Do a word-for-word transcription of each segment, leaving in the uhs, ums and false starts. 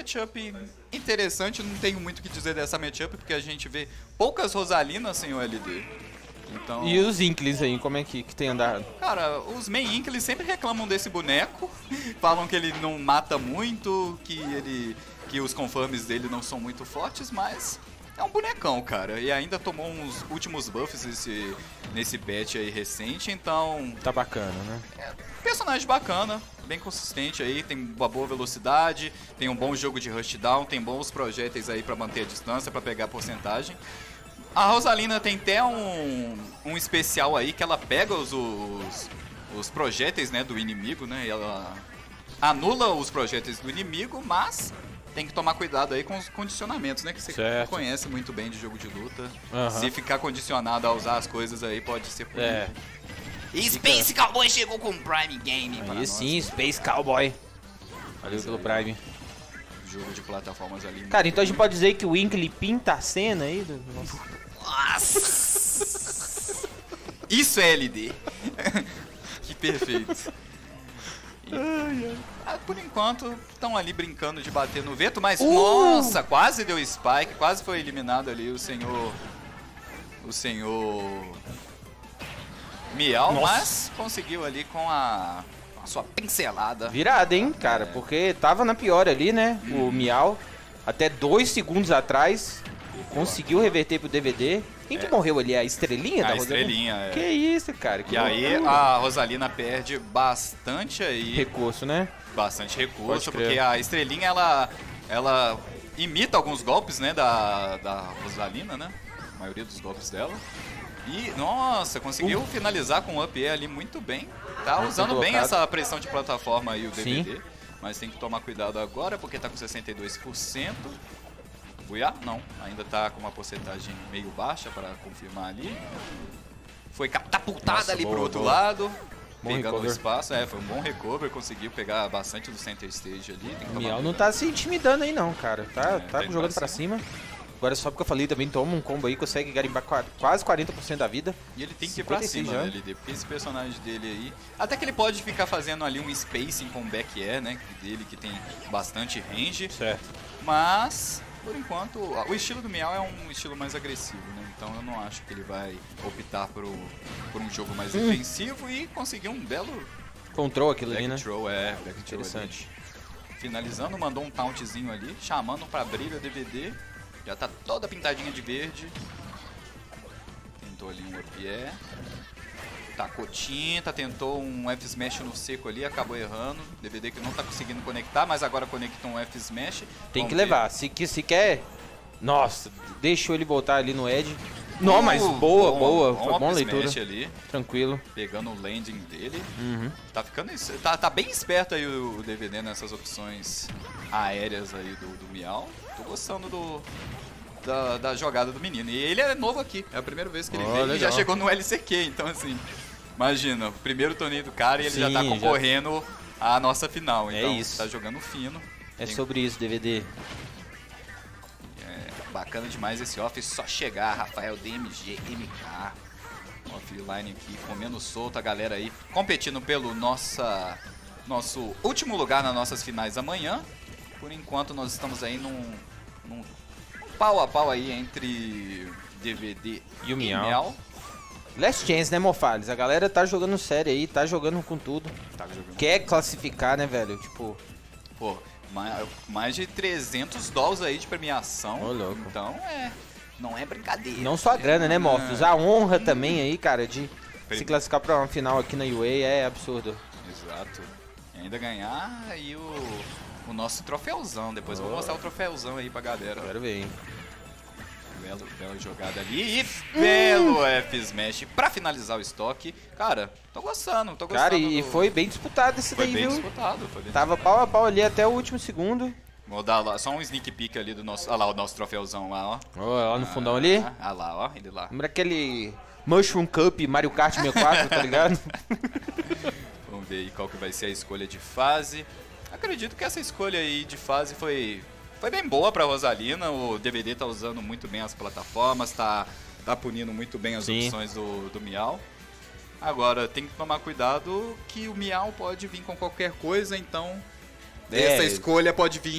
matchup interessante, não tenho muito o que dizer dessa matchup, porque a gente vê poucas Rosalinas sem o L D. Então... E os Inklings aí, como é que, que tem andado? Cara, os main Inklings sempre reclamam desse boneco, falam que ele não mata muito, que ele que os confirms dele não são muito fortes, mas é um bonecão, cara. E ainda tomou uns últimos buffs nesse, nesse patch aí recente, então... Tá bacana, né? É, personagem bacana, bem consistente aí, tem uma boa velocidade, tem um bom jogo de rushdown, tem bons projéteis aí pra manter a distância, pra pegar a porcentagem. A Rosalina tem até um, um especial aí que ela pega os, os, os projéteis, né, do inimigo, né, e ela anula os projéteis do inimigo, mas tem que tomar cuidado aí com os condicionamentos, né, que você certo. conhece muito bem de jogo de luta. Uhum. Se ficar condicionado a usar as coisas aí, pode ser punido. É. E Space Fica... Cowboy chegou com o Prime Game para Aí nós. sim, Space Cowboy. Valeu pelo Prime. Jogo de plataformas ali. Cara, então a gente pode dizer que o Inkling pinta a cena aí do... Nossa! Isso é L D. Que perfeito. E, ah, por enquanto, estão ali brincando de bater no veto, mas uh! nossa, quase deu spike, quase foi eliminado ali o senhor... O senhor... Miau, nossa. Mas conseguiu ali com a, a sua pincelada. Virada, hein, cara, é. Porque tava na pior ali, né, hum. o Miau. Até dois segundos atrás, conseguiu reverter pro D V D. Quem é. que morreu ali? A estrelinha a da Rosalina? A estrelinha, é. Que isso, cara. Que e loucura. Aí a Rosalina perde bastante aí... Recurso, né? Bastante recurso, porque a estrelinha, ela, ela imita alguns golpes, né, da, da Rosalina, né? A maioria dos golpes dela. E, nossa, conseguiu uh. finalizar com o up air ali muito bem. Tá muito usando bem essa pressão de plataforma aí, o D V D. Sim. Mas tem que tomar cuidado agora, porque tá com sessenta e dois por cento. Buiá? Não, ainda tá com uma porcentagem meio baixa para confirmar ali. Foi catapultada nossa, ali boa, pro outro boa. lado. Bom pegando recover. o espaço. É, foi um bom recover, conseguiu pegar bastante do center stage ali. O Miau não tá se intimidando aí não, cara. Tá, é, tá jogando pra cima. Pra cima. Agora só porque eu falei também, toma um combo aí, consegue garimbar quase quarenta por cento da vida. E ele tem que ir pra cima, né, L D? Porque esse personagem dele aí... Até que ele pode ficar fazendo ali um spacing com back air, né? Dele que tem bastante range. Certo. Mas, por enquanto, o estilo do Miau é um estilo mais agressivo, né? Então eu não acho que ele vai optar por, por um jogo mais hum. defensivo e conseguir um belo... Control aquilo ali, né? Throw, é, back interessante. Ali. Finalizando, mandou um tauntzinho ali, chamando pra brilho D V D. Já tá toda pintadinha de verde. Tentou ali um up air. Tacou tinta, tentou um F-Smash no seco ali, acabou errando. D V D que não tá conseguindo conectar, mas agora conectou um F-Smash. Tem Vamos que levar, se, se quer... Nossa, deixou ele voltar ali no edge. Não, uh, mas boa, bom, boa, bom, foi bom leitura. Ali, tranquilo. Pegando o landing dele. Uhum. Tá ficando tá, tá bem esperto aí o, o D V D nessas opções aéreas aí do, do Miau. Tô gostando do, da, da jogada do menino. E ele é novo aqui, é a primeira vez que ele oh, veio e já chegou no L C Q. Então assim, imagina, o primeiro torneio do cara e ele Sim, já tá concorrendo já... à nossa final. Então é isso. Tá jogando fino. É Tem... sobre isso, D V D. Bacana demais esse off, só chegar, Rafael D M G M K. Offline aqui, comendo solto, a galera aí competindo pelo nossa, nosso último lugar nas nossas finais amanhã. Por enquanto nós estamos aí num, num pau a pau aí entre D V D e o Miau. Last Chance, né, Mofales? A galera tá jogando sério aí, tá jogando com tudo. Tá jogando Quer com classificar, né, velho? Tipo... Pô... Mais de trezentos dólares aí de premiação. Ô, louco. Então é. Não é brincadeira. Não só a grana, né, Morphos? A honra hum. também aí, cara, de Prim... se classificar pra uma final aqui na U A é absurdo. Exato. E ainda ganhar aí o, o nosso troféuzão. Depois oh. vou mostrar o troféuzão aí pra galera. Quero ver, hein? Belo, bela jogada ali e belo F-Smash pra finalizar o estoque. Cara, tô gostando, tô gostando. Cara, e do... foi bem disputado esse foi daí, bem viu? Disputado, foi bem Tava disputado. pau a pau ali até o último segundo. Vou dar lá, só um sneak peek ali do nosso... Olha lá o nosso troféuzão lá, ó. Oh, lá no fundão ah, ali? Olha ah, lá, ó, ele lá. Lembra aquele Mushroom Cup Mario Kart sessenta e quatro, tá ligado? Vamos ver aí qual que vai ser a escolha de fase. Acredito que essa escolha aí de fase foi... Foi bem boa pra Rosalina, o D V D tá usando muito bem as plataformas, tá, tá punindo muito bem as Sim. opções do, do Miau. Agora, tem que tomar cuidado que o Miau pode vir com qualquer coisa, então é, essa escolha pode vir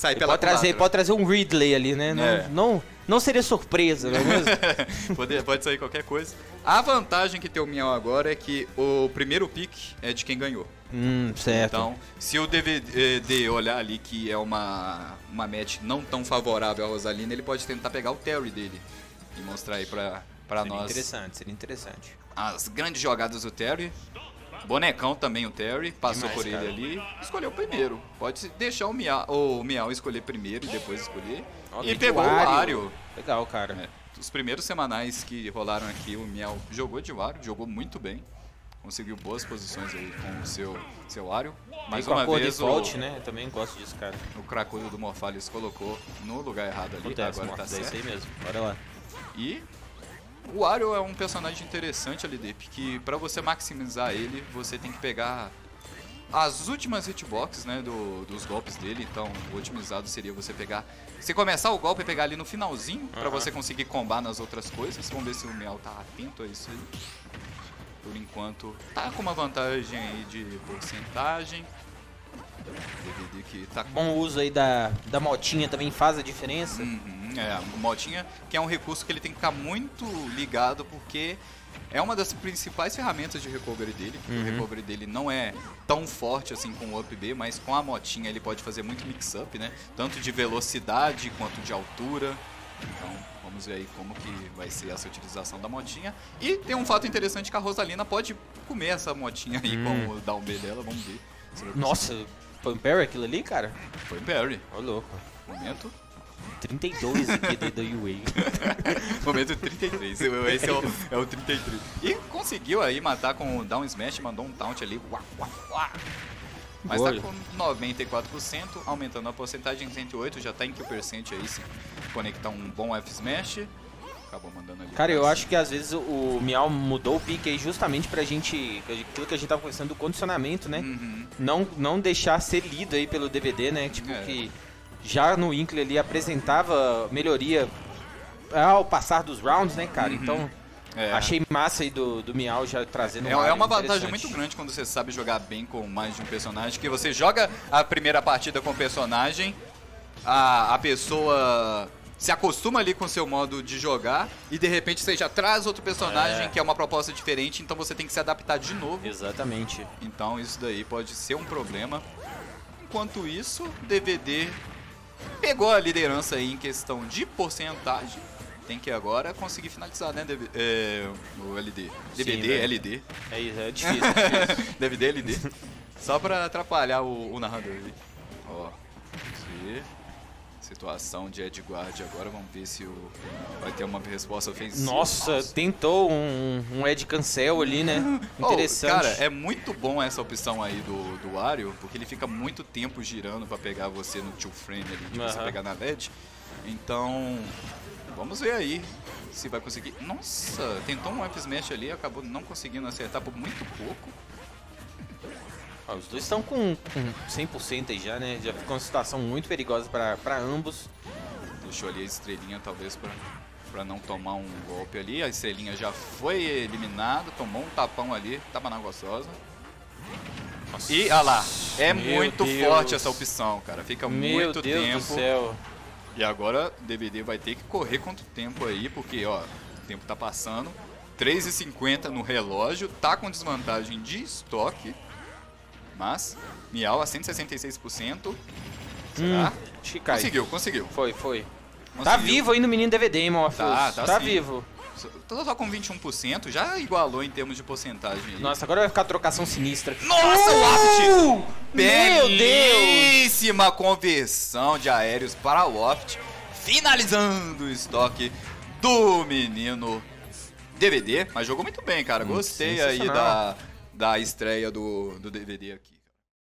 sai pela pode trazer, pode trazer um Ridley ali, né? Não, é. não, não seria surpresa, não é mesmo? pode, pode sair qualquer coisa. A vantagem que tem o Miau agora é que o primeiro pick é de quem ganhou. Hum, certo. Então, se o D V D olhar ali que é uma, uma match não tão favorável à Rosalina, ele pode tentar pegar o Terry dele e mostrar aí pra, pra seria nós. Seria interessante, seria interessante. As grandes jogadas do Terry. Bonecão também o Terry, passou mais, por ele cara? ali, escolheu o primeiro. Pode deixar o Miau, o Miau escolher primeiro e depois escolher. Ó, e pegou o Wario. Legal, cara. É, os primeiros semanais que rolaram aqui, o Miau jogou de Wario, jogou muito bem. Conseguiu boas posições aí com o seu, seu Wario. Mais com uma a cor vez default, o, né? Eu também gosto disso, cara. o cracudo do Morphalis colocou no lugar errado ali. Acontece, agora tá Morph, é certo. isso aí mesmo. Bora lá. E o Wario é um personagem interessante ali, Deep, que pra você maximizar ele, você tem que pegar as últimas hitboxes, né, do, dos golpes dele. Então, o otimizado seria você pegar... Se começar o golpe, pegar ali no finalzinho, pra Uhum. você conseguir combar nas outras coisas. Vamos ver se o Miau tá atento a isso aí. Por enquanto, tá com uma vantagem aí de porcentagem. D V D que tá com... Bom uso aí da, da motinha também faz a diferença. Uhum, é, a motinha, que é um recurso que ele tem que ficar muito ligado, porque é uma das principais ferramentas de recovery dele. Porque Uhum. o recovery dele não é tão forte assim com o up B, mas com a motinha ele pode fazer muito mix-up, né? Tanto de velocidade quanto de altura. Então, vamos ver aí como que vai ser essa utilização da motinha. E tem um fato interessante que a Rosalina pode comer essa motinha aí Hum. com o down B dela, vamos ver. se vai Nossa, foi um parry aquilo ali, cara? conseguir. Foi Barry. Ô, louco. Momento. trinta e dois aqui do, do U A. Momento trinta e três, esse é o, é o trinta e três. E conseguiu aí matar com o down smash, mandou um taunt ali. Uá, uá, uá. Mas Boa. tá com noventa e quatro por cento, aumentando a porcentagem em cento e oito, já tá em que por cento aí se conectar um bom F smash. Acabou mandando ali. Cara, eu pra acho que às vezes o Miau mudou o pique aí justamente pra gente, aquilo que a gente tava conversando do condicionamento, né? Uhum. Não, não deixar ser lido aí pelo D V D, né? Tipo, É. que já no Inkle ali apresentava melhoria ao passar dos rounds, né, cara? Uhum. Então, É. achei massa aí do, do Miau já trazendo É, um é ar uma vantagem interessante. muito grande quando você sabe jogar bem com mais de um personagem, que você joga a primeira partida com o personagem, a, a pessoa se acostuma ali com o seu modo de jogar e de repente você já traz outro personagem É. que é uma proposta diferente, então você tem que se adaptar de novo. Exatamente. Então isso daí pode ser um problema. Enquanto isso, D V D pegou a liderança aí em questão de porcentagem. Tem que agora conseguir finalizar, né, D V D, é, o L D. D V D, velho. L D. É isso, é difícil. é difícil. D V D, L D. Só pra atrapalhar o, o narrador ali. Ó, aqui. Situação de Ed Guard agora. Vamos ver se o, vai ter uma resposta ofensiva. Nossa, tentou um, um Ed Cancel ali, né? Oh, Interessante. cara, é muito bom essa opção aí do, do Wario, porque ele fica muito tempo girando pra pegar você no two frame ali, de você Aham. pegar na L E D. Então, vamos ver aí se vai conseguir. Nossa, tentou um F-Smash ali, acabou não conseguindo acertar por muito pouco. Ó, os dois estão com, com cem por cento aí já, né? Já ficou uma situação muito perigosa para ambos. Deixou ali a estrelinha, talvez, pra, pra não tomar um golpe ali. A estrelinha já foi eliminada, tomou um tapão ali, tava na gostosa. Nossa. E, olha lá, é Meu muito Deus. forte essa opção, cara. Fica Meu muito Deus tempo. do céu. E agora o D V D vai ter que correr contra o tempo aí, porque, ó, o tempo tá passando. três e cinquenta no relógio, tá com desvantagem de estoque. Mas, Miau a cento e sessenta e seis por cento. Será? Hum, acho que cai. Conseguiu, conseguiu. Foi, foi. Conseguiu. Tá vivo aí no menino D V D, hein, Morpheus? Tá, tá Tá sim. vivo. Só, só com vinte e um por cento, já igualou em termos de porcentagem aí. Nossa, agora vai ficar trocação sinistra. Nossa, o Waft! Uh! Meu Deus! Belíssima conversão de aéreos para o Waft, finalizando o estoque do menino D V D. Mas jogou muito bem, cara. Gostei aí Sensacional. da, da estreia do, do D V D aqui.